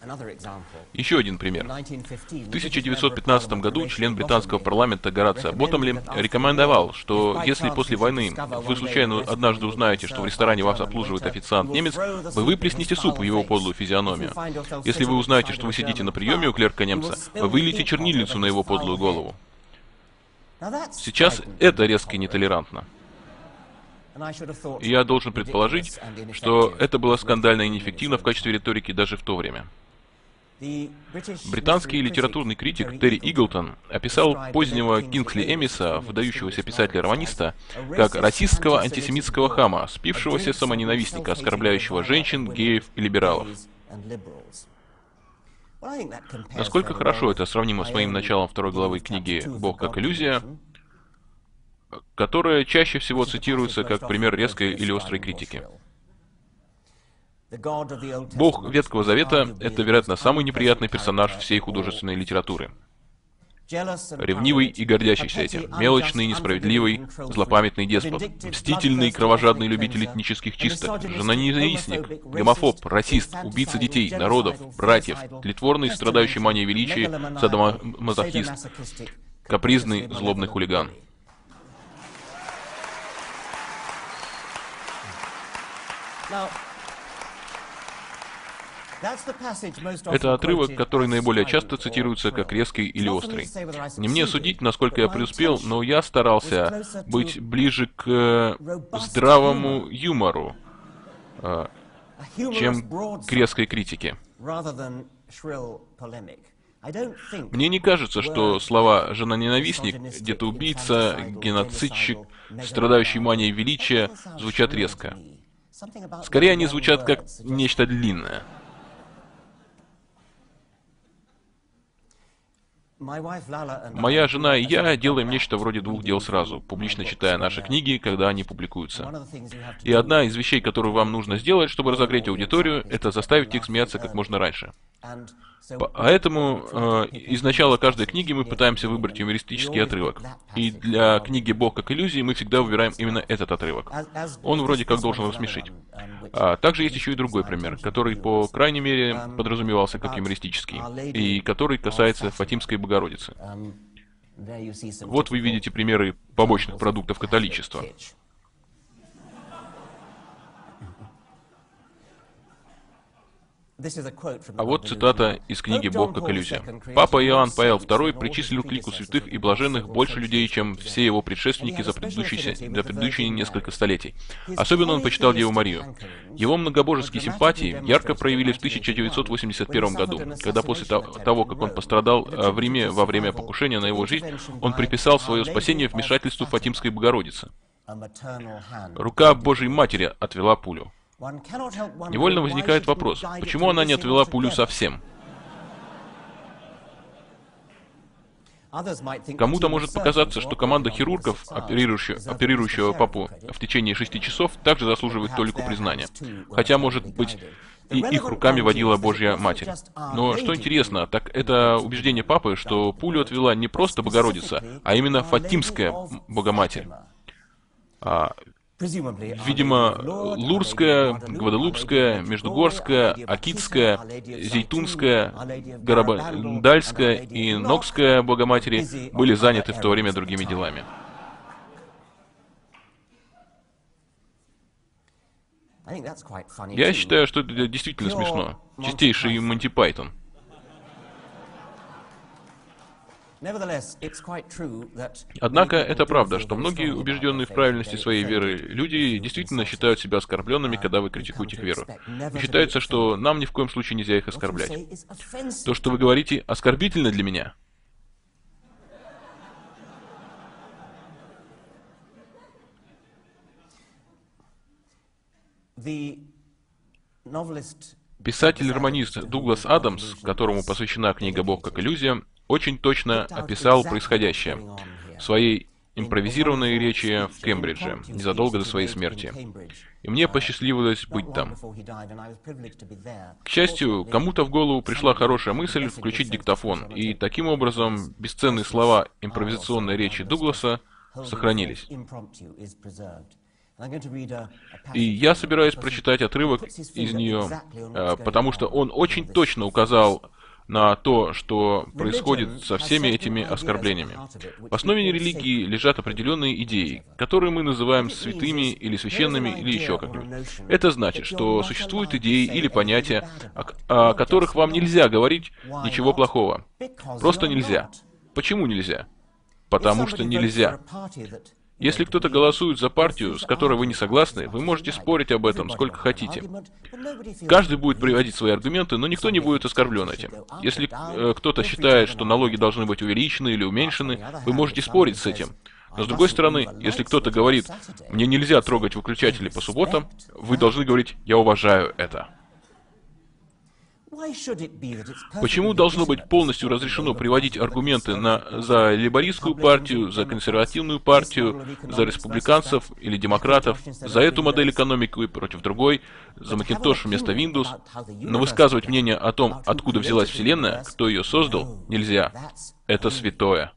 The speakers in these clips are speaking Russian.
Еще один пример. В 1915 году член британского парламента Горацио Боттомли рекомендовал, что если после войны вы случайно однажды узнаете, что в ресторане вас обслуживает официант-немец, вы выплесните суп в его подлую физиономию. Если вы узнаете, что вы сидите на приеме у клерка-немца, вы выльете чернильницу на его подлую голову. Сейчас это резко и нетолерантно. И я должен предположить, что это было скандально и неэффективно в качестве риторики даже в то время. Британский литературный критик Терри Иглтон описал позднего Кингсли Эмиса, выдающегося писателя-романиста, как расистского антисемитского хама, спившегося самоненавистника, оскорбляющего женщин, геев и либералов. Насколько хорошо это сравнимо с моим началом второй главы книги «Бог как иллюзия», которая чаще всего цитируется как пример резкой или острой критики. Бог Ветхого Завета — это, вероятно, самый неприятный персонаж всей художественной литературы. Ревнивый и гордящийся этим, мелочный, несправедливый, злопамятный деспот, мстительный, кровожадный любитель этнических чисток, женоненавистник, гомофоб, расист, убийца детей, народов, братьев, тлетворный, страдающий манией величия, садомазохист, капризный, злобный хулиган. Это отрывок, который наиболее часто цитируется как резкий или острый. Не мне судить, насколько я преуспел, но я старался быть ближе к здравому юмору, чем к резкой критике. Мне не кажется, что слова «женоненавистник», «где-то убийца», «геноцидщик», «страдающий манией величия» звучат резко. Скорее, они звучат как нечто длинное. Моя жена и я делаем нечто вроде двух дел сразу, публично читая наши книги, когда они публикуются. И одна из вещей, которую вам нужно сделать, чтобы разогреть аудиторию, это заставить их смеяться как можно раньше. Поэтому из начала каждой книги мы пытаемся выбрать юмористический отрывок. И для книги «Бог как иллюзии» мы всегда выбираем именно этот отрывок. Он вроде как должен рассмешить. А также есть еще и другой пример, который, по крайней мере, подразумевался как юмористический, и который касается Фатимской Богородицы. Вот вы видите примеры побочных продуктов католичества. А вот цитата из книги «Бог как иллюзия». «Папа Иоанн Павел II причислил к лику святых и блаженных больше людей, чем все его предшественники за предыдущие несколько столетий. Особенно он почитал Деву Марию. Его многобожеские симпатии ярко проявились в 1981 году, когда после того, как он пострадал в Риме во время покушения на его жизнь, он приписал свое спасение вмешательству Фатимской Богородицы. Рука Божьей Матери отвела пулю. Невольно возникает вопрос, почему она не отвела пулю совсем? Кому-то может показаться, что команда хирургов, оперирующего папу в течение 6 часов, также заслуживает толику признания. Хотя, может быть, и их руками водила Божья Матерь. Но что интересно, так это убеждение папы, что пулю отвела не просто Богородица, а именно Фатимская Богоматерь. Видимо, Лурская, Гваделупская, Междугорская, Акитская, Зейтунская, Гарабандальская и Нокская Богоматери были заняты в то время другими делами. Я считаю, что это действительно смешно. Чистейший Монти Пайтон. Однако это правда, что многие убежденные в правильности своей веры люди действительно считают себя оскорбленными, когда вы критикуете их веру. И считается, что нам ни в коем случае нельзя их оскорблять. То, что вы говорите, оскорбительно для меня. Писатель-романист Дуглас Адамс, которому посвящена книга «Бог как иллюзия», очень точно описал происходящее в своей импровизированной речи в Кембридже, незадолго до своей смерти. И мне посчастливилось быть там. К счастью, кому-то в голову пришла хорошая мысль включить диктофон, и таким образом бесценные слова импровизационной речи Дугласа сохранились. И я собираюсь прочитать отрывок из нее, потому что он очень точно указал на то, что происходит со всеми этими оскорблениями. В основе религии лежат определенные идеи, которые мы называем святыми или священными или еще как-нибудь. Это значит, что существуют идеи или понятия, о которых вам нельзя говорить ничего плохого. Просто нельзя. Почему нельзя? Потому что нельзя. Если кто-то голосует за партию, с которой вы не согласны, вы можете спорить об этом сколько хотите. Каждый будет приводить свои аргументы, но никто не будет оскорблен этим. Если кто-то считает, что налоги должны быть увеличены или уменьшены, вы можете спорить с этим. Но с другой стороны, если кто-то говорит, мне нельзя трогать выключатели по субботам, вы должны говорить, я уважаю это. Почему должно быть полностью разрешено приводить аргументы за лейбористскую партию, за консервативную партию, за республиканцев или демократов, за эту модель экономики против другой, за Macintosh вместо Windows, но высказывать мнение о том, откуда взялась Вселенная, кто ее создал, нельзя. Это святое.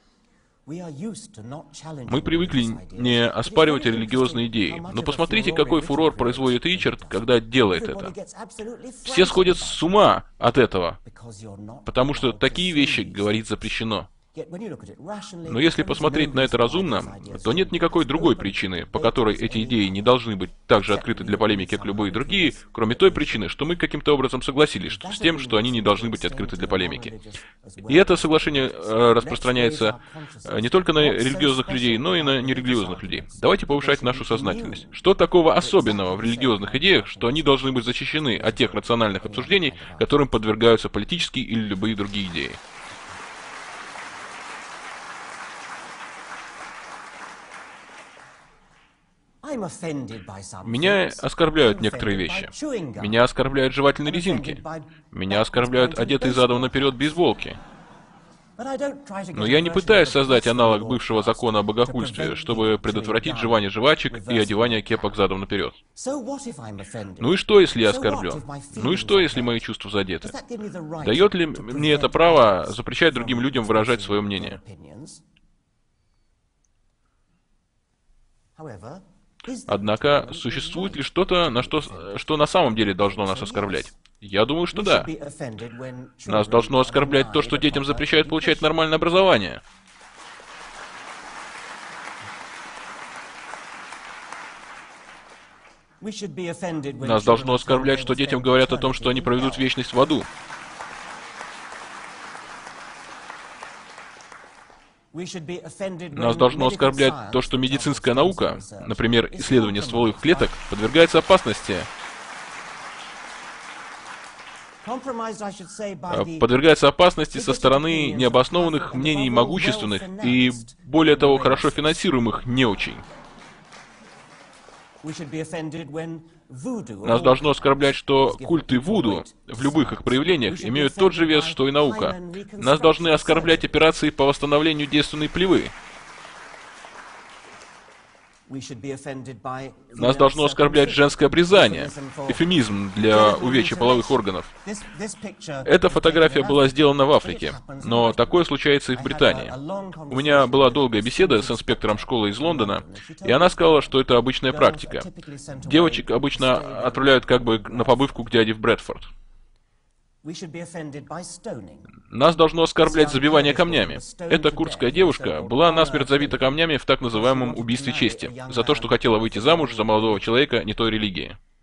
Мы привыкли не оспаривать религиозные идеи, но посмотрите, какой фурор производит Ричард, когда делает это. Все сходят с ума от этого, потому что такие вещи говорить запрещено. Но если посмотреть на это разумно, то нет никакой другой причины, по которой эти идеи не должны быть так же открыты для полемики, как любые другие, кроме той причины, что мы каким-то образом согласились с тем, что они не должны быть открыты для полемики. И это соглашение распространяется не только на религиозных людей, но и на нерелигиозных людей. Давайте повышать нашу сознательность. Что такого особенного в религиозных идеях, что они должны быть защищены от тех рациональных обсуждений, которым подвергаются политические или любые другие идеи? Меня оскорбляют некоторые вещи. Меня оскорбляют жевательные резинки. Меня оскорбляют одетые задом наперед бейсболки. Но я не пытаюсь создать аналог бывшего закона о богохульстве, чтобы предотвратить жевание жвачек и одевание кепок задом наперед. Ну и что, если я оскорблен? Ну и что, если мои чувства задеты? Дает ли мне это право запрещать другим людям выражать свое мнение? Однако, существует ли что-то, что на самом деле должно нас оскорблять? Я думаю, что да. Нас должно оскорблять то, что детям запрещают получать нормальное образование. Нас должно оскорблять, что детям говорят о том, что они проведут вечность в аду. Нас должно оскорблять то, что медицинская наука, например, исследование стволовых клеток, подвергается опасности. Подвергается опасности со стороны необоснованных мнений могущественных и, более того, хорошо финансируемых неучей. Нас должно оскорблять, что культы Вуду в любых их проявлениях имеют тот же вес, что и наука. Нас должны оскорблять операции по восстановлению девственной плевы. Нас должно оскорблять женское обрезание, эвфемизм для увечья половых органов. Эта фотография была сделана в Африке, но такое случается и в Британии. У меня была долгая беседа с инспектором школы из Лондона, и она сказала, что это обычная практика. Девочек обычно отправляют как бы на побывку к дяде в Брэдфорд. Нас должно оскорблять забивание камнями. Эта курдская девушка была насмерть забита камнями в так называемом убийстве чести, за то, что хотела выйти замуж за молодого человека не той религии.